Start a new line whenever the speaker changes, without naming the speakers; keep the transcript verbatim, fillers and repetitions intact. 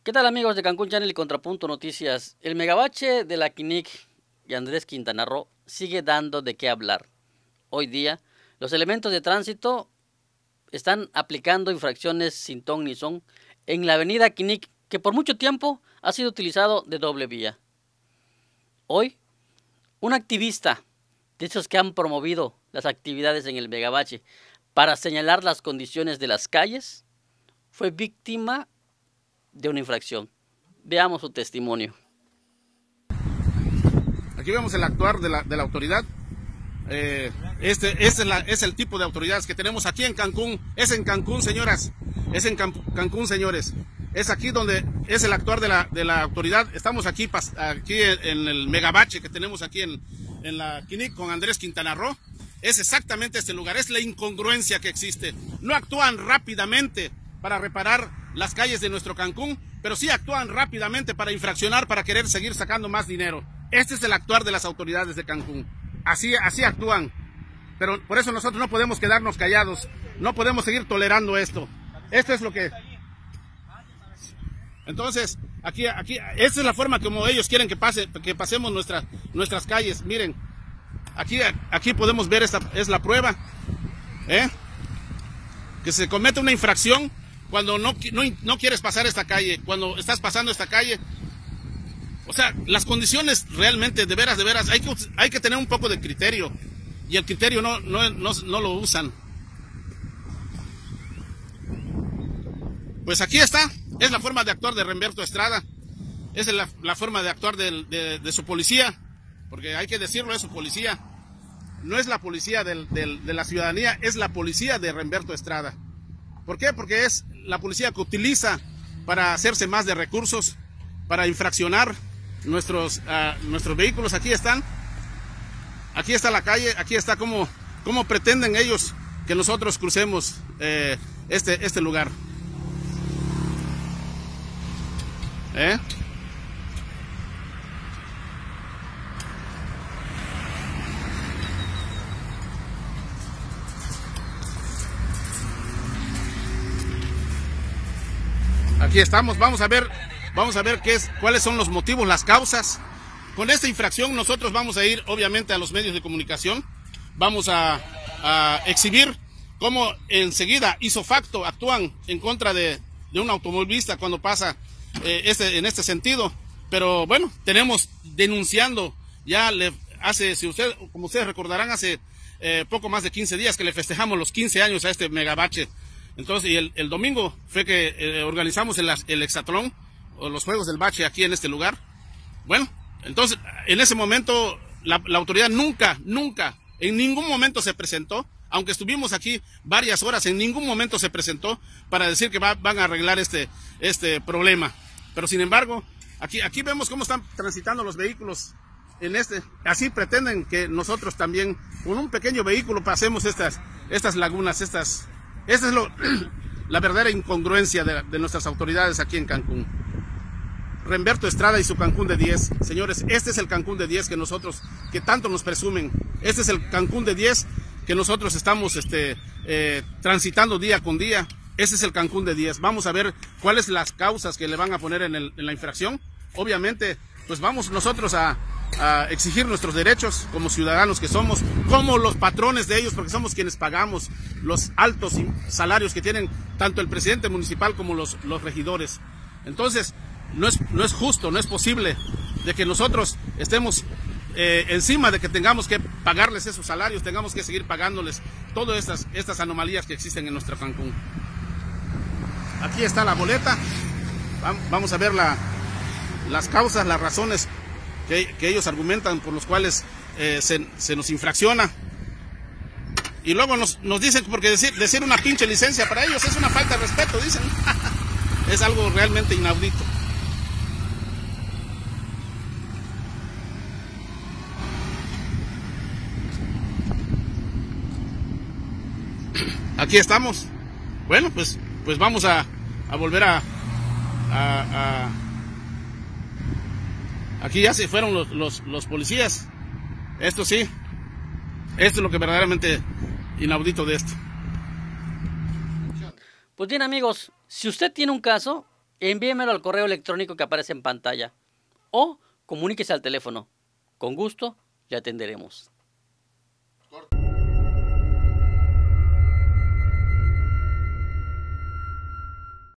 ¿Qué tal, amigos de Cancún Channel y Contrapunto Noticias? El megabache de la Q N I C y Andrés Quintana Roo sigue dando de qué hablar. Hoy día, los elementos de tránsito están aplicando infracciones sin ton ni son en la avenida Q N I C, que por mucho tiempo ha sido utilizado de doble vía. Hoy, un activista de esos que han promovido las actividades en el megabache para señalar las condiciones de las calles, fue víctima de una infracción. Veamos su testimonio.
Aquí vemos el actuar de la, de la autoridad. Eh, este este es, la, es el tipo de autoridades que tenemos aquí en Cancún. Es en Cancún, señoras. Es en Cancún, señores. Es aquí donde es el actuar de la, de la autoridad. Estamos aquí, aquí en el megabache que tenemos aquí en, en la Q N I C con Andrés Quintana Roo. Es exactamente este lugar. Es la incongruencia que existe. No actúan rápidamente para reparar las calles de nuestro Cancún, pero sí actúan rápidamente para infraccionar, para querer seguir sacando más dinero. Este es el actuar de las autoridades de Cancún. Así, así actúan. Pero por eso nosotros no podemos quedarnos callados. No podemos seguir tolerando esto. Esto es lo que... Entonces, aquí, aquí, esta es la forma como ellos quieren que pase, que pasemos nuestra, nuestras calles. Miren, aquí, aquí podemos ver, esta es la prueba, ¿eh? Que se comete una infracción cuando no, no, no quieres pasar esta calle, cuando estás pasando esta calle. O sea, las condiciones realmente, de veras, de veras, hay que, hay que tener un poco de criterio. Y el criterio no, no, no, no lo usan. Pues aquí está, es la forma de actuar de Remberto Estrada. Es la, la forma de actuar de, de, de su policía. Porque hay que decirlo, es su policía. No es la policía del, del, de la ciudadanía, es la policía de Remberto Estrada. ¿Por qué? Porque es la policía que utiliza para hacerse más de recursos, para infraccionar nuestros, uh, nuestros vehículos. Aquí están, aquí está la calle, aquí está cómo, cómo pretenden ellos que nosotros crucemos eh, este, este lugar. ¿Eh? Aquí estamos, vamos a ver, vamos a ver qué es, cuáles son los motivos, las causas. Con esta infracción nosotros vamos a ir obviamente a los medios de comunicación, vamos a, a exhibir cómo enseguida hizo facto actúan en contra de, de un automovilista cuando pasa eh, este, en este sentido. Pero bueno, tenemos denunciando, ya le hace, si usted, como ustedes recordarán, hace eh, poco más de quince días que le festejamos los quince años a este megabache. Entonces, y el, el domingo fue que eh, organizamos el, el hexatlón, o los Juegos del Bache aquí en este lugar. Bueno, entonces, en ese momento, la, la autoridad nunca, nunca, en ningún momento se presentó, aunque estuvimos aquí varias horas, en ningún momento se presentó para decir que va, van a arreglar este, este problema. Pero sin embargo, aquí, aquí vemos cómo están transitando los vehículos en este. Así pretenden que nosotros también, con un pequeño vehículo, pasemos estas, estas lagunas, estas... Esta es lo, la verdadera incongruencia de, de nuestras autoridades aquí en Cancún. Remberto Estrada y su Cancún de diez. Señores, este es el Cancún de diez que nosotros, que tanto nos presumen. Este es el Cancún de diez que nosotros estamos este, eh, transitando día con día. Este es el Cancún de diez. Vamos a ver cuáles las causas que le van a poner en, el, en la infracción. Obviamente, pues vamos nosotros a... a exigir nuestros derechos como ciudadanos que somos, como los patrones de ellos, porque somos quienes pagamos los altos salarios que tienen tanto el presidente municipal como los, los regidores. Entonces, no es, no es justo, no es posible de que nosotros estemos eh, encima de que tengamos que pagarles esos salarios, tengamos que seguir pagándoles todas estas, estas anomalías que existen en nuestro Cancún. Aquí está la boleta, vamos a ver la, las causas, las razones Que, que ellos argumentan por los cuales eh, se, se nos infracciona. Y luego nos, nos dicen, porque decir, decir una pinche licencia para ellos es una falta de respeto, dicen. Es algo realmente inaudito. Aquí estamos. Bueno, pues, pues vamos a, a volver a... a, a Aquí ya se fueron los, los, los policías. Esto sí. Esto es lo que verdaderamente inaudito de esto.
Pues bien, amigos, si usted tiene un caso, envíemelo al correo electrónico que aparece en pantalla o comuníquese al teléfono. Con gusto le atenderemos.